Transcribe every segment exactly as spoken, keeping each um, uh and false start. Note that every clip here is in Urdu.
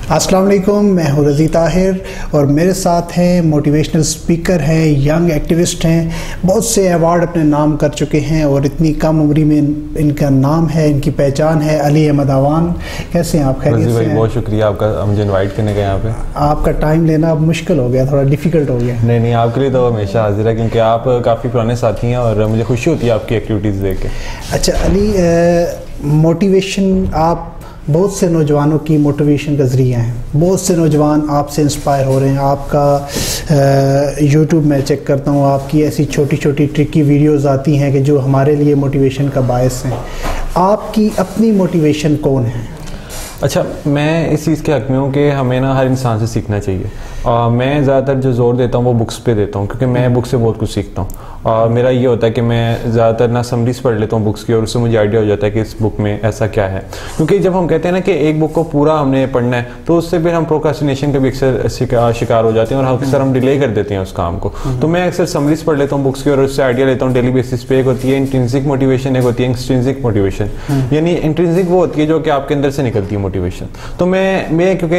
अस्सलाम वालेकुम, मैं हूँ रज़ी ताहिर और मेरे साथ हैं मोटिवेशनल स्पीकर हैं, यंग एक्टिविस्ट हैं, बहुत से अवार्ड अपने नाम कर चुके हैं और इतनी कम उम्र में इनका नाम है, इनकी पहचान है। अली अहमद अवान, कैसे हैं आप? खैरियत से हैं? बहुत शुक्रिया आपका मुझे इनवाइट करने का यहाँ पे। आपका टाइम लेना अब मुश्किल हो गया, थोड़ा डिफ़िकल्ट हो गया। नहीं नहीं, आपके लिए तो हमेशा हाजिर है क्योंकि आप काफ़ी पुराने साथी हैं और मुझे खुशी होती है आपकी एक्टिविटीज़ देख के। अच्छा अली, मोटिवेशन आप बहुत से नौजवानों की मोटिवेशन का ज़रिया हैं, बहुत से नौजवान आपसे इंस्पायर हो रहे हैं। आपका यूट्यूब में चेक करता हूँ, आपकी ऐसी छोटी छोटी ट्रिकी वीडियोस आती हैं कि जो हमारे लिए मोटिवेशन का बायस हैं। आपकी अपनी मोटिवेशन कौन है? अच्छा, मैं इस चीज़ के हक़ में हूँ कि हमें ना हर इंसान से सीखना चाहिए। आ, मैं ज़्यादातर जो ज़ोर देता हूँ वो बुक्स पे देता हूँ क्योंकि मैं बुक से बहुत कुछ सीखता हूँ। और मेरा ये होता है कि मैं ज़्यादातर ना समरीज़ पढ़ लेता हूँ बुक्स की और उससे मुझे आइडिया हो जाता है कि इस बुक में ऐसा क्या है। क्योंकि जब हम कहते हैं ना कि एक बुक को पूरा हमने पढ़ना है तो उससे फिर हम प्रोक्रास्टिनेशन का भी अक्सर शिकार हो जाते हैं और अक्सर हम डिले कर देते हैं उस काम को। तो मैं अक्सर समरीज़ पढ़ लेता हूँ बुक्स की और उससे आइडिया लेता हूँ डेली बेसिस पे। एक होती है इंट्रिंसिक मोटिवेशन, एक होती है एक्सट्रिंसिक मोटिवेशन। यानी इंट्रिंसिक वो होती है जो कि आपके अंदर से निकलती है मोटिवेशन। तो मैं मैं क्योंकि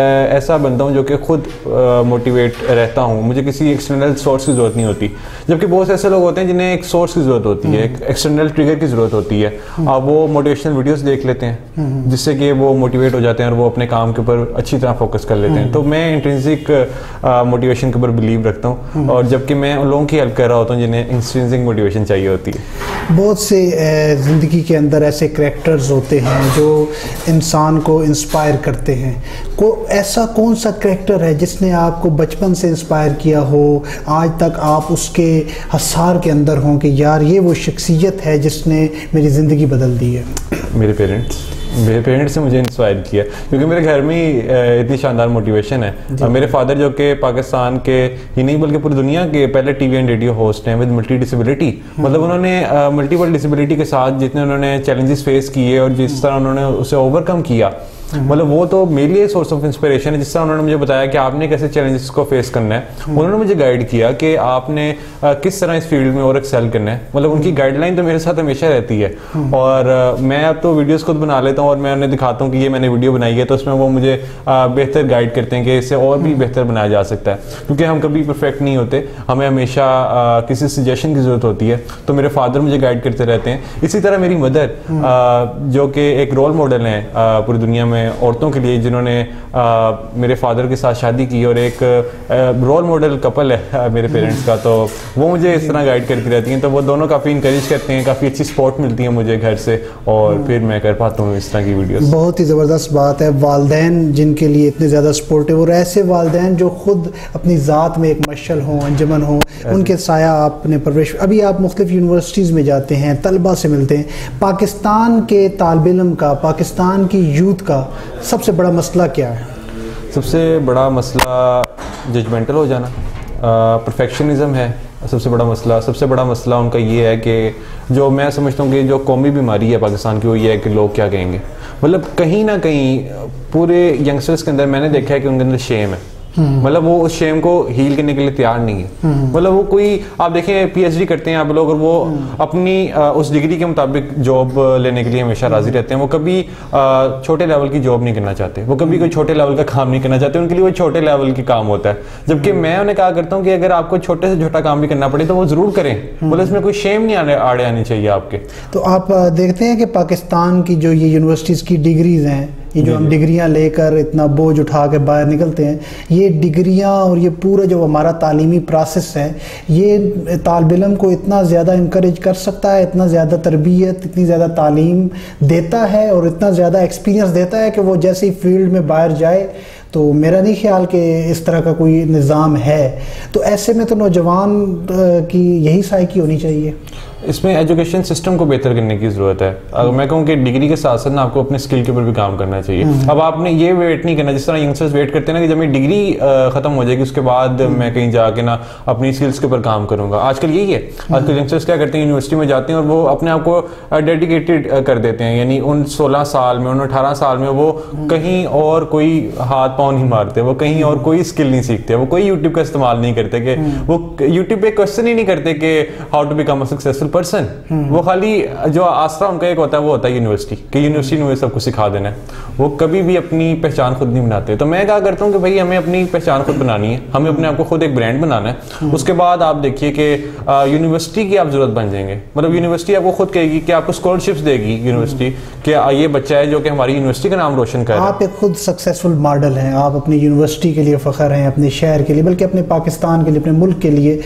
ऐसा बनता हूँ जो कि खुद मोटिवेट रहता हूँ, मुझे किसी एक्सटर्नल सोर्स की ज़रूरत नहीं होती। जबकि बहुत से ऐसे लोग होते हैं जिन्हें एक सोर्स की ज़रूरत होती है, एक एक्सटर्नल ट्रिगर की ज़रूरत होती है। अब वो मोटिवेशनल वीडियोस देख लेते हैं जिससे कि वो मोटिवेट हो जाते हैं और वो अपने काम के ऊपर अच्छी तरह फोकस कर लेते हैं। तो मैं इंट्रिंसिक मोटिवेशन के ऊपर बिलीव रखता हूँ और जबकि मैं उन लोगों की हेल्प कर रहा होता हूँ जिन्हें इंट्रिंसिक मोटिवेशन चाहिए होती है। बहुत से ज़िंदगी के अंदर ऐसे करैक्टर्स होते हैं जो इंसान को इंस्पायर करते हैं। को ऐसा कौन सा करैक्टर है जिसने आपको बचपन से इंस्पायर किया हो, आज तक आप उसके हसार के अंदर हों कि यार ये वो शख्सियत है जिसने मेरी ज़िंदगी बदल दी है? मेरे पेरेंट्स मेरे पेरेंट्स ने मुझे इंस्पायर किया क्योंकि मेरे घर में ही इतनी शानदार मोटिवेशन है। मेरे फादर जो कि पाकिस्तान के ही नहीं बल्कि पूरी दुनिया के पहले टीवी एंड रेडियो होस्ट हैं विद मल्टी डिसेबिलिटी। मतलब उन्होंने मल्टीपल डिसेबिलिटी के साथ जितने उन्होंने चैलेंजेस फेस किए और जिस तरह उन्होंने उसे ओवरकम किया, मतलब वो तो मेरे लिए सोर्स ऑफ इंस्पिरेशन है। जिस तरह उन्होंने मुझे बताया कि आपने कैसे चैलेंजेस को फेस करना है, उन्होंने मुझे गाइड किया कि आपने किस तरह इस फील्ड में और एक्सेल करना है। मतलब उनकी गाइडलाइन तो मेरे साथ हमेशा रहती है और मैं अब तो वीडियोस खुद बना लेता हूँ और मैं उन्हें दिखाता हूँ कि ये मैंने वीडियो बनाई है, तो उसमें वो मुझे बेहतर गाइड करते हैं कि इसे और भी बेहतर बनाया जा सकता है। क्योंकि हम कभी परफेक्ट नहीं होते, हमें हमेशा किसी सजेशन की ज़रूरत होती है। तो मेरे फादर मुझे गाइड करते रहते हैं। इसी तरह मेरी मदर जो कि एक रोल मॉडल हैं पूरी दुनिया में औरतों के लिए, जिन्होंने आ, मेरे फादर के साथ शादी की और एक रोल मॉडल कपल है मेरे पेरेंट्स का, तो वो मुझे इस तरह गाइड करती रहती हैं। तो वो दोनों काफ़ी इंकरेज करते हैं, काफ़ी अच्छी सपोर्ट मिलती है मुझे घर से और फिर मैं कर पाता हूँ इस तरह की वीडियोस। बहुत ही ज़बरदस्त बात है, वालदैन जिनके लिए इतने ज़्यादा सपोर्टिव और ऐसे वालदैन जो खुद अपनी ज़ात में एक मशल हों, अंजमन हों, उनके साया आपने परवरिश। अभी आप मुख्तलिफ यूनिवर्सिटीज़ में जाते हैं, तलबा से मिलते हैं। पाकिस्तान के तालिब इल्म का, पाकिस्तान की यूथ का सबसे बड़ा मसला क्या है? सबसे बड़ा मसला जजमेंटल हो जाना, परफेक्शनिज़म है सबसे बड़ा मसला। सबसे बड़ा मसला उनका ये है कि जो मैं समझता हूँ कि जो कौमी बीमारी है पाकिस्तान की, वो ये है कि लोग क्या कहेंगे। मतलब कहीं ना कहीं पूरे यंगस्टर्स के अंदर मैंने देखा है कि उनके अंदर शेम है। मतलब वो उस शेम को हील करने के लिए तैयार नहीं है। मतलब वो कोई, आप देखें पीएचडी करते हैं आप लोग और वो अपनी उस डिग्री के मुताबिक जॉब लेने के लिए हमेशा राजी रहते हैं। वो कभी छोटे लेवल की जॉब नहीं करना चाहते, वो कभी कोई छोटे लेवल का काम नहीं करना चाहते। उनके लिए वो छोटे लेवल की काम होता है। जबकि मैं उन्हें कहा करता हूँ कि अगर आपको छोटे से छोटा काम भी करना पड़े तो वो जरूर करें। मतलब इसमें कोई शेम नहीं आने आड़े आनी चाहिए आपके। तो आप देखते हैं कि पाकिस्तान की जो ये यूनिवर्सिटीज़ की डिग्रीज हैं, ये जो हम डिग्रियां लेकर इतना बोझ उठा के बाहर निकलते हैं, ये डिग्रियां और ये पूरा जो हमारा तालीमी प्रोसेस है, ये तालिब इल्म को इतना ज़्यादा इनकरेज कर सकता है, इतना ज़्यादा तरबियत, इतनी ज़्यादा तालीम देता है और इतना ज़्यादा एक्सपीरियंस देता है कि वो जैसे ही फील्ड में बाहर जाए। तो मेरा नहीं ख्याल कि इस तरह का कोई निज़ाम है। तो ऐसे में तो नौजवान की यही साइकी होनी चाहिए। इसमें एजुकेशन सिस्टम को बेहतर करने की ज़रूरत है। अगर मैं कहूँ कि डिग्री के साथ साथ ना आपको अपने स्किल के ऊपर भी काम करना चाहिए। अब आपने ये वेट नहीं करना जिस तरह यंगस्टर्स वेट करते हैं ना कि जब मेरी डिग्री ख़त्म हो जाएगी उसके बाद मैं कहीं जाके ना अपनी स्किल्स के ऊपर काम करूँगा। आजकल यही है, आजकल यंगस्टर्स क्या करते हैं, यूनिवर्सिटी में जाते हैं और वो अपने आप को डेडिकेटेड कर देते हैं। यानी उन सोलह साल में, उन अठारह साल में वो कहीं और कोई हाथ पाँव नहीं मारते, वो कहीं और कोई स्किल नहीं सीखते, वो कोई यूट्यूब का इस्तेमाल नहीं करते, कि वो यूट्यूब पे क्वेश्चन ही नहीं करते कि how to become a successful successful person وہ خالی جو آسرا ان کا ایک ہوتا ہے وہ ہوتا ہے یونیورسٹی کہ یونیورسٹی نے سب کچھ سکھا دینا ہے, وہ کبھی بھی اپنی پہچان خود نہیں بناتے. تو میں کہا کرتا ہوں کہ بھائی ہمیں اپنی پہچان خود بنانی ہے, ہمیں اپنے آپ کو خود ایک برانڈ بنانا ہے. اس کے بعد آپ دیکھیے کہ یونیورسٹی کی آپ ضرورت بن جائیں گے, مطلب یونیورسٹی آپ کو خود کہے گی کہ آپ کو اسکالرشپس دے گی یونیورسٹی کہ یہ بچہ ہے جو کہ ہماری یونیورسٹی کا نام روشن کر رہا ہے. آپ ایک خود سکسیسفل ماڈل ہیں, آپ اپنی یونیورسٹی کے لیے فخر ہیں, اپنے شہر کے لیے, بلکہ اپنے پاکستان کے لیے, اپنے ملک کے لیے.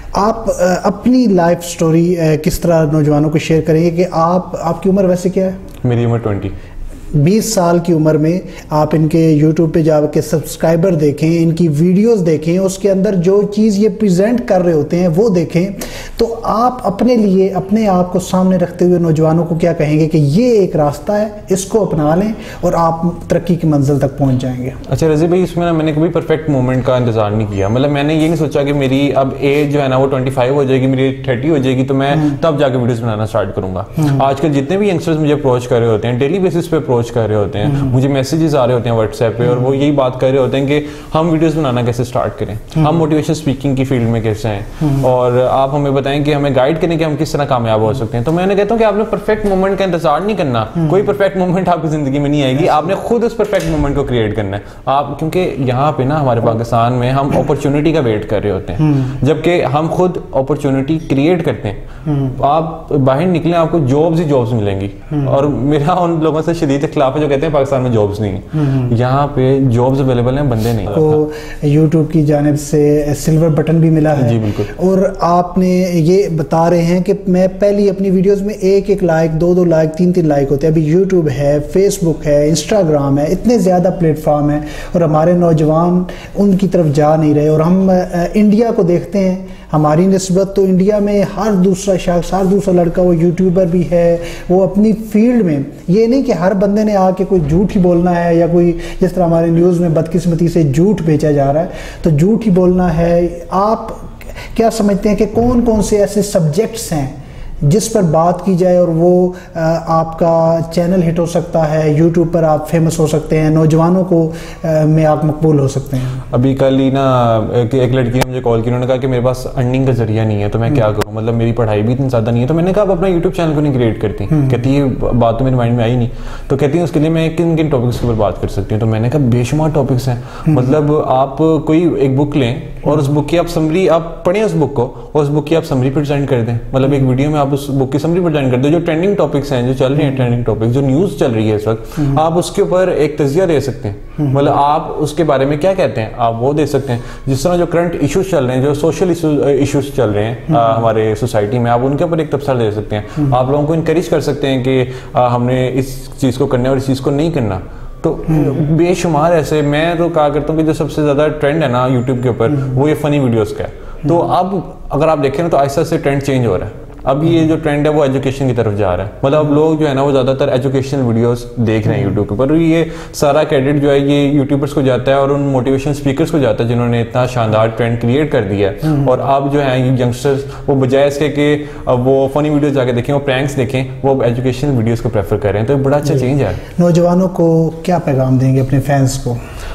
آپ اپنی لائف سٹوری کس طرح نوجوانوں کو شیئر کریں گے کہ آپ آپ کی عمر ویسے کیا ہے؟ میری عمر ٹوینٹی. بیس سال کی عمر میں آپ ان کے یوٹیوب پہ جا کے سبسکرائبر دیکھیں, ان کی ویڈیوز دیکھیں, اس کے اندر جو چیز یہ پریزنٹ کر رہے ہوتے ہیں وہ دیکھیں, تو آپ اپنے لیے اپنے آپ کو سامنے رکھتے ہوئے نوجوانوں کو کیا کہیں گے کہ یہ ایک راستہ ہے, اس کو اپنا لیں اور آپ ترقی کی منزل تک پہنچ جائیں گے؟ اچھا رضی بھائی, اس میں نا میں نے کبھی پرفیکٹ مومنٹ کا انتظار نہیں کیا. مطلب میں نے یہ نہیں سوچا کہ میری اب ایج جو ہے نا وہ ٹوئنٹی فائیو ہو جائے گی, میری تھرٹی ہو جائے گی تو میں تب جا کے ویڈیوز بنانا اسٹارٹ کروں گا. آج کل جتنے بھی ینگسٹرز مجھے اپروچ کر رہے ہوتے ہیں, ڈیلی بیسس پہ اپروچ کر رہے ہوتے ہیں, مجھے میسیجز آ رہے ہوتے ہیں واٹس ایپ پہ, اور وہ یہی بات کر رہے ہوتے ہیں کہ ہم ویڈیوز بنانا کیسے اسٹارٹ کریں, ہم موٹیویشن اسپیکنگ کی فیلڈ میں کیسے ہیں, اور آپ ہمیں بتائیں کہ ہمیں گائیڈ کریں کہ ہم کس طرح کامیاب ہو سکتے ہیں. تو میں نے کہتا ہوں کہ آپ نے پرفیکٹ مومنٹ کا انتظار نہیں کرنا, کوئی پرفیکٹ مومنٹ آپ کی زندگی میں نہیں آئے گی, آپ نے خود اس پرفیکٹ مومنٹ کو کریٹ کرنا ہے. آپ کیونکہ یہاں پہ نا ہمارے پاکستان میں ہم اپرچونٹی کا ویٹ کر رہے ہوتے ہیں, جبکہ ہم خود اپرچونٹی کریٹ کرتے ہیں. آپ باہر نکلیں آپ کو جابز ہی جابز ملیں گی, اور میرا ان لوگوں سے شدید اختلاف ہے جو کہتے ہیں پاکستان میں جابز نہیں, یہاں پہ جابز اویلیبل ہیں, بندے نہیں. کو یوٹیوب کی جانب سے سلور بٹن بھی ملا ہے. جی بالکل. اور آپ نے یہ بتا رہے ہیں کہ میں پہلی اپنی ویڈیوز میں ایک ایک لائک, دو دو لائک, تین تین لائک ہوتے ہیں. ابھی یوٹیوب ہے, فیس بک ہے, انسٹاگرام ہے, اتنے زیادہ پلیٹ فارم ہیں, اور ہمارے نوجوان ان کی طرف جا نہیں رہے. اور ہم انڈیا کو دیکھتے ہیں, ہماری نسبت تو انڈیا میں ہر دوسرا شخص, ہر دوسرا لڑکا وہ یوٹیوبر بھی ہے, وہ اپنی فیلڈ میں. یہ نہیں کہ ہر بندے نے آ کے کوئی جھوٹ ہی بولنا ہے, یا کوئی جس طرح ہمارے نیوز میں بدقسمتی سے جھوٹ بیچا جا رہا ہے تو جھوٹ ہی بولنا ہے. آپ کیا سمجھتے ہیں کہ کون کون سے ایسے سبجیکٹس ہیں جس پر بات کی جائے اور وہ آپ کا چینل ہٹ ہو سکتا ہے, یوٹیوب پر آپ فیمس ہو سکتے ہیں, نوجوانوں کو میں آپ مقبول ہو سکتے ہیں؟ ابھی کل ہی نا ایک لڑکی نے مجھے کال کی, انہوں نے کہا کہ میرے پاس ارننگ کا ذریعہ نہیں ہے تو میں کیا کروں, مطلب میری پڑھائی بھی اتنی زیادہ نہیں ہے. تو میں نے کہا آپ اپنا یوٹیوب چینل کو نہیں کریٹ کرتی. کہتی ہے بات تو میرے مائنڈ میں آئی نہیں. تو کہتی ہیں اس کے لیے میں کن کن ٹاپکس کے اوپر بات کر سکتی ہوں. تو میں نے کہا بے شمار ٹاپکس ہیں, مطلب آپ کوئی ایک بک لیں اور اس بک کی آپ سمری آپ پڑھیں اس بک کو, اور اس بک کی آپ سمری پریزنٹ کر دیں. مطلب ایک ویڈیو میں آپ اس بک کی سمری پریزنٹ کر دیں, جو ٹرینڈنگ ٹاپکس ہیں, جو چل رہے ہیں ٹرینڈنگ ٹاپکس, جو نیوز چل رہی ہے اس وقت, آپ اس کے اوپر ایک تجزیہ دے سکتے ہیں. مطلب آپ اس کے بارے میں کیا کہتے ہیں آپ وہ دے سکتے ہیں. جس طرح جو کرنٹ ایشوز چل رہے ہیں, جو سوشل ایشوز چل رہے ہیں ہمارے سوسائٹی میں, آپ ان کے اوپر ایک تبصرہ دے سکتے ہیں. آپ لوگوں کو انکریج کر سکتے ہیں کہ ہم نے اس چیز کو کرنا ہے اور اس چیز کو نہیں کرنا. تو بے شمار ایسے, میں تو کہا کرتا ہوں کہ جو سب سے زیادہ ٹرینڈ ہے نا یوٹیوب کے اوپر وہ یہ فنی ویڈیوز کا ہے. تو اب اگر آپ دیکھیں نا تو آہستہ سے ٹرینڈ چینج ہو رہا ہے. اب یہ جو ٹرینڈ ہے وہ ایجوکیشن کی طرف جا رہا ہے. مطلب اب لوگ جو ہے نا وہ زیادہ تر ایجوکیشنل ویڈیوز دیکھ رہے ہیں یوٹیوب کے اوپر. یہ سارا کریڈٹ جو ہے یہ یوٹیوبرس کو جاتا ہے اور ان موٹیویشن اسپیکرس کو جاتا ہے جنہوں نے اتنا شاندار ٹرینڈ کریٹ کر دیا ہے. اور اب جو ہیں ینگسٹرز وہ بجائے اس کے کہ وہ فنی ویڈیوز جا کے دیکھیں, وہ پرینکس دیکھیں, وہ ایجوکیشنل ویڈیوز کو پریفر کر رہے ہیں. تو بڑا اچھا چینج ہے. نوجوانوں کو کیا پیغام دیں گے اپنے فینس کو؟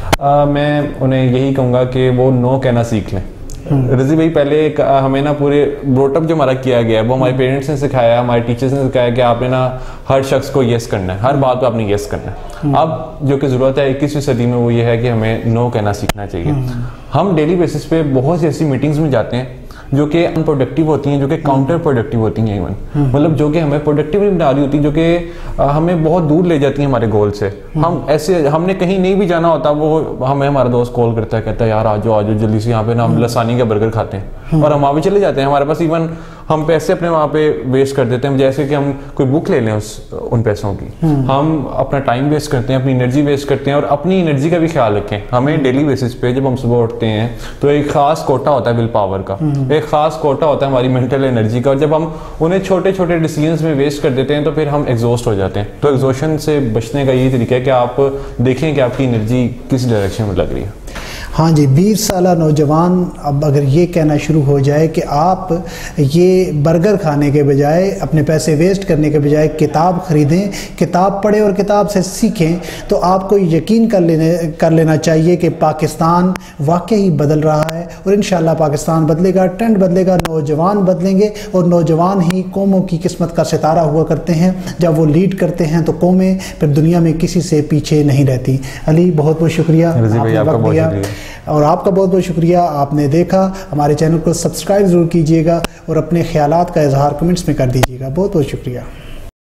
میں انہیں یہی کہوں گا کہ وہ نو کہنا سیکھ لیں. رضی بھائی پہلے ہمیں نا پورے بروٹ اپ جو ہمارا کیا گیا ہے وہ ہمارے پیرنٹس نے سکھایا, ہمارے ٹیچرس نے سکھایا کہ آپ نے نا ہر شخص کو یس کرنا ہے, ہر بات پہ آپ نے یس کرنا ہے. اب جو کہ ضرورت ہے اکیسویں صدی میں وہ یہ ہے کہ ہمیں نو کہنا سیکھنا چاہیے. ہم ڈیلی بیسس پہ بہت سی ایسی میٹنگز میں جاتے ہیں جو کہ ان پروڈکٹیو ہوتی ہیں, جو کہ کاؤنٹر پروڈکٹیو ہوتی ہیں ایون, مطلب جو کہ ہمیں پروڈکٹیو نہیں بنا رہی ہوتی, جو کہ ہمیں بہت دور لے جاتی ہیں ہمارے گول سے. ہم ایسے ہم نے کہیں نہیں بھی جانا ہوتا, وہ ہمیں ہمارا دوست کال کرتا ہے, کہتا ہے یار آ جاؤ آ جاؤ جلدی سے, یہاں پہ نا ہم لسانی کا برگر کھاتے ہیں, اور ہم وہاں پہ چلے جاتے ہیں. ہمارے پاس ایون ہم پیسے اپنے وہاں پہ ویسٹ کر دیتے ہیں, جیسے کہ ہم کوئی بک لے لیں اس ان پیسوں کی, ہم اپنا ٹائم ویسٹ کرتے ہیں, اپنی انرجی ویسٹ کرتے ہیں. اور اپنی انرجی کا بھی خیال رکھیں. ہمیں ڈیلی بیسس پہ جب ہم صبح اٹھتے ہیں تو ایک خاص کوٹا ہوتا ہے ول پاور کا, ایک خاص کوٹا ہوتا ہے ہماری مینٹل انرجی کا, اور جب ہم انہیں چھوٹے چھوٹے ڈیسیجنس میں ویسٹ کر دیتے ہیں تو پھر ہم ایگزاسٹ ہو جاتے ہیں. تو ایگزاسشن سے بچنے کا یہی طریقہ ہے کہ آپ دیکھیں کہ آپ کی انرجی کس ڈائریکشن میں لگ رہی ہے. ہاں جی، بیس سالہ نوجوان اب اگر یہ کہنا شروع ہو جائے کہ آپ یہ برگر کھانے کے بجائے، اپنے پیسے ویسٹ کرنے کے بجائے کتاب خریدیں، کتاب پڑھیں اور کتاب سے سیکھیں، تو آپ کو یقین کر لینے کر لینا چاہیے کہ پاکستان واقعی بدل رہا ہے، اور انشاءاللہ پاکستان بدلے گا، ٹرینڈ بدلے گا، نوجوان بدلیں گے، اور نوجوان ہی قوموں کی قسمت کا ستارہ ہوا کرتے ہیں۔ جب وہ لیڈ کرتے ہیں تو قومیں پھر دنیا میں کسی سے پیچھے نہیں رہتی۔ علی بہت بہت شکریہ، رضی بھائی آپ کا بہت شکریہ، اور آپ کا بہت بہت شکریہ، آپ نے دیکھا۔ ہمارے چینل کو سبسکرائب ضرور کیجیے گا اور اپنے خیالات کا اظہار کمنٹس میں کر دیجیے گا۔ بہت بہت شکریہ۔